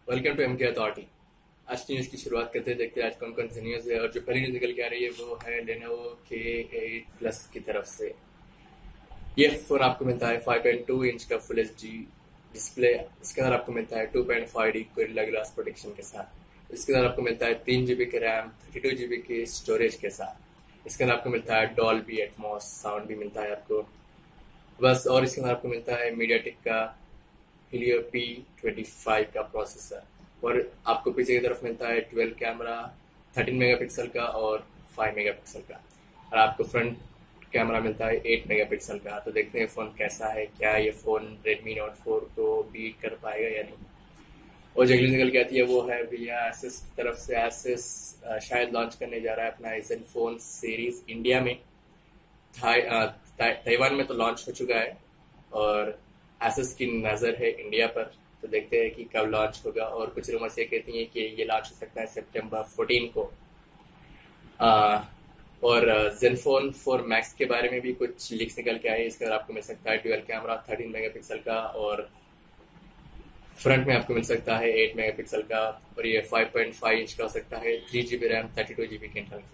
Welcome to MK authority. आज की news की शुरुआत करते हैं, देखते हैं आज कौन कौन सी न्यूज़ है। और जो पहली न्यूज़ निकल के आ रही है वो है लेनोवो K8 Plus की तरफ से। ये फ़ोन आपको मिलता है 5.2 इंच का फुल एचडी डिस्प्ले। इसके अंदर आपको मिलता है 2.5D गोरिल्ला ग्लास प्रोटेक्शन के साथ। इसके अंदर आपको मिलता है 3 GB की रैम, 32 GB की स्टोरेज के साथ। इसके अंदर आपको मिलता है डॉल्बी एटमॉस साउंड भी मिलता है आपको बस। और इसके अंदर आपको मिलता है मीडियाटेक का Helio P25 का प्रोसेसर। और आपको पीछे की तरफ मिलता है 12 कैमरा, 13 मेगापिक्सल का और 5 मेगापिक्सल का। और आपको फ्रंट कैमरा मिलता है 8 मेगापिक्सल का। तो देखते हैं फ़ोन कैसा है, क्या ये फ़ोन Redmi Note 4 को बीट कर पाएगा या नहीं। और जो अगली निकल के आती है वो है भैया एसएस की तरफ से। एसएस शायद लॉन्च करने जा रहा है अपना ज़ेनफोन सीरीज़ इंडिया में। ताइवान में तो लॉन्च हो चुका है और एसएस की नज़र है इंडिया पर। तो देखते हैं कि कब लॉन्च होगा। और कुछ रूमर्स ये कहती हैं कि ये लॉन्च हो सकता है सितंबर 14 को। और ज़ेनफोन 4 मैक्स के बारे में भी कुछ लीक्स निकल के आए। इसका आपको मिल सकता है ड्यूअल कैमरा 13 मेगापिक्सल का और फ्रंट में आपको मिल सकता है 8 मेगापिक्सल का। और ये 5.5 इंच का हो सकता है, 3 GB रैम, 32 GB की इंटरनल।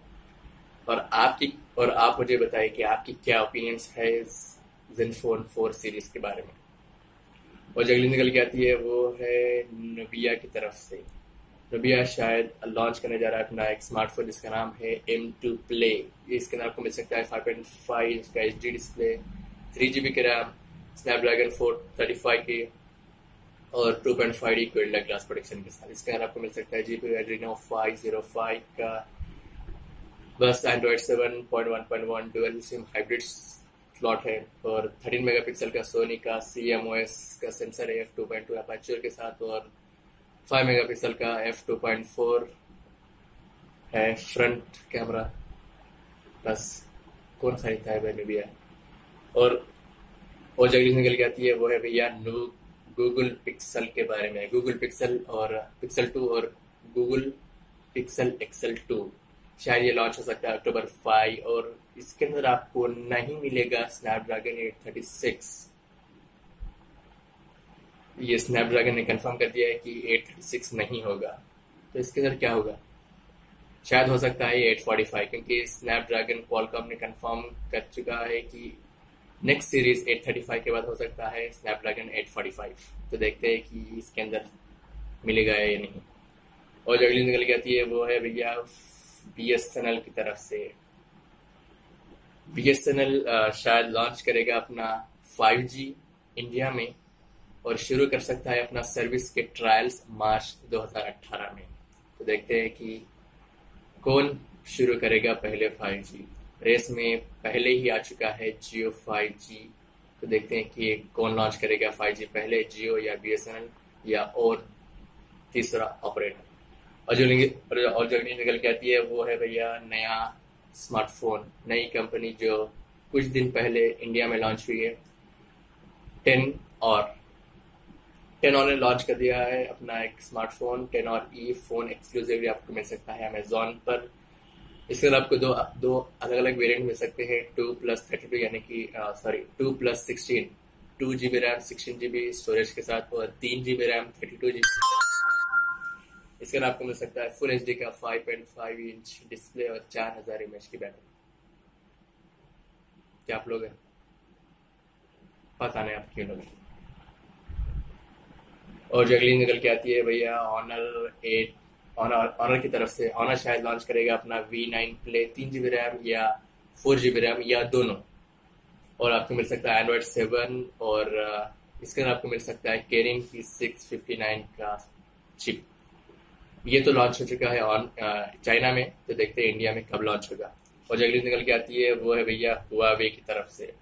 और आप मुझे बताइए कि आपकी क्या ओपिनियंस है इस ज़ेनफोन 4 सीरीज के बारे में। और जो अगली निकल के आती है वो है नोबिया की तरफ से। नोबिया शायद लॉन्च करने जा रहा है अपना एक स्मार्टफोन जिसका नाम है M2 Play। इसके अंदर आपको मिल सकता है 5.5 इंच का HD डिस्प्ले, 3 GB की रैम, स्नैपड्रैगन 435 की और 2.5D गोरिल्ला ग्लास प्रोटेक्शन के साथ। इसके अंदर आपको मिल सकता है GPU Adreno 505 का बस। Android 7.1.1 dual SIM hybrid slot है और 13 मेगापिक्सल का सोनी का CMOS का सेंसर है f2.2 अपर्चर के साथ। और 5 मेगापिक्सल का f2.4 है फ्रंट कैमरा बस। कौन खरीदता है भाई नोबिया। और जो अगली निकल के आती है वो है भैया गूगल पिक्सल के बारे में। गूगल पिक्सल और पिक्सल 2 और गूगल पिक्सल एक्सल 2 शायद ये लॉन्च हो सकता है अक्टूबर 5। और इसके अंदर आपको नहीं मिलेगा स्नैपड्रैगन 836। ये स्नैपड्रैगन ने कंफर्म कर दिया है कि 836 नहीं होगा। तो इसके अंदर क्या होगा, शायद हो सकता है 845, क्योंकि स्नैपड्रैगन क्वालकॉम ने कंफर्म कर चुका है कि नेक्स्ट सीरीज 835 के बाद हो सकता है स्नैपड्रैगन 845। तो देखते हैं कि इसके अंदर मिलेगा या नहीं। और जो अगली निकल के आती है वो है भैया BSNL की तरफ से। BSNL शायद लॉन्च करेगा अपना 5G इंडिया में और शुरू कर सकता है अपना सर्विस के ट्रायल्स मार्च 2018 में। तो देखते हैं कि कौन शुरू करेगा पहले 5G। रेस में पहले ही आ चुका है जियो 5G। तो देखते हैं कि कौन लॉन्च करेगा 5G पहले, जियो या BSNL या और तीसरा ऑपरेटर। और जो निकल के आती है वो है भैया नया स्मार्टफोन, नई कंपनी जो कुछ दिन पहले इंडिया में लॉन्च हुई है। 10 और ने लॉन्च कर दिया है अपना एक स्मार्टफोन 10 और फोन एक्सक्लूसिवली आपको मिल सकता है अमेजोन पर। इसके अंदर आपको दो अलग अलग वेरिएंट मिल सकते हैं, 2+32 यानी कि 2+16, 2 GB रैम, 16 GB स्टोरेज के साथ और 3 GB रैम, 32 GB। इसके अंदर आपको मिल सकता है फुल HD का 5.5 इंच डिस्प्ले और 4000 mAh की बैटरी। क्या आप लोग हैं? पता नहीं आप क्यों लोग हैं। और जो अगली निकल के आती है भैया ऑनर की तरफ से। ऑनर शायद लॉन्च करेगा अपना V9 Play, 3 GB रैम या 4 GB रैम या दोनों। और आपको मिल सकता है एंड्रॉइड 7 और इसके अंदर आपको मिल सकता है Kirin की 659 का चिप। ये तो लॉन्च हो चुका है चाइना में। तो देखते हैं इंडिया में कब लॉन्च होगा। और जो अगली निकल के आती है वो है भैया हुआवे की तरफ से।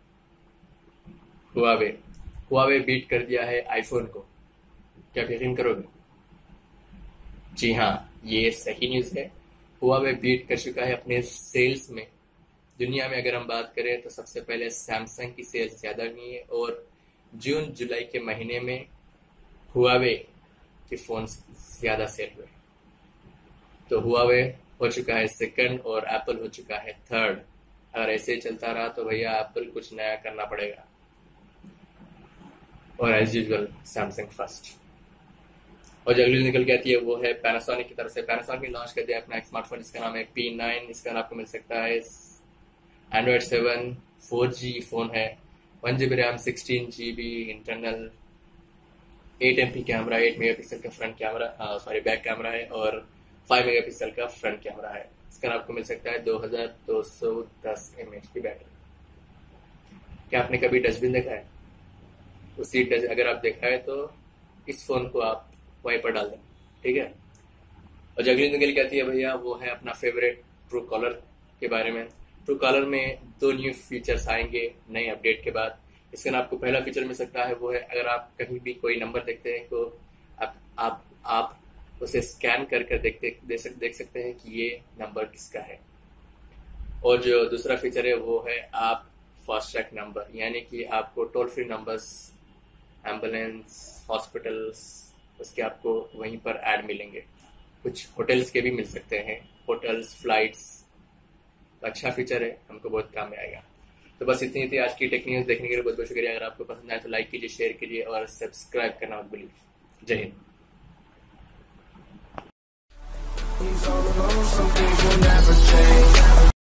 हुआवे बीट कर दिया है आईफोन को। क्या यकीन करोगे? जी हाँ, ये सही न्यूज़ है। हुआवे बीट कर चुका है अपने सेल्स में। दुनिया में अगर हम बात करें तो सबसे पहले सैमसंग की सेल्स ज़्यादा हुई है और जून जुलाई के महीने में हुआवे के फ़ोन ज़्यादा सेल हुए। तो हुआवे हो चुका है सेकंड और एप्पल हो चुका है थर्ड। अगर ऐसे ही चलता रहा तो भैया एप्पल कुछ नया करना पड़ेगा और एज यूजुअल सैमसंग फर्स्ट। और जो अगली न्यूज़ निकल के आती है वो है पैनासोनिक की तरफ से। पैनासोनिक ने लॉन्च कर दिया अपना एक स्मार्टफोन जिसका नाम है P9। इसका आपको मिल सकता है Android 7 4G फोन है, 1 GB RAM, 16 GB internal, 8 MP camera, 8 megapixel का फ्रंट कैमरा, बैक कैमरा है, और 5 मेगापिक्सल का फ्रंट कैमरा है। इसका आपको मिल सकता है 2210 mAh की बैटरी। क्या आपने कभी डस्टबिन देखा है? उसी अगर आप देखा है तो इस फोन को आप वहीं पर डाल दें, ठीक है। और जो अगली निकल के आती है भैया वो है अपना फेवरेट ट्रू कॉलर के बारे में। ट्रू कॉलर में 2 न्यू फीचर्स आएंगे नए अपडेट के बाद। इसका आपको पहला फीचर मिल सकता है वो है अगर आप कहीं भी कोई नंबर देखते हैं तो आप उसे स्कैन कर देख सकते हैं कि ये नंबर किसका है। और जो दूसरा फीचर है वो है आप फास्ट ट्रैक नंबर, यानी कि आपको toll free numbers, ambulance, hospitals, उसके आपको वहीं पर ऐड मिलेंगे। कुछ होटल्स के भी मिल सकते हैं, होटल्स, फ्लाइट्स। तो अच्छा फीचर है, हमको बहुत काम में आएगा। तो बस इतनी थी आज की टेक न्यूज़। देखने के लिए बहुत बहुत शुक्रिया। अगर आपको पसंद आए तो लाइक कीजिए, शेयर कीजिए और सब्सक्राइब करना मत भूलिए। जय Hind. He's all alone, some things will never change.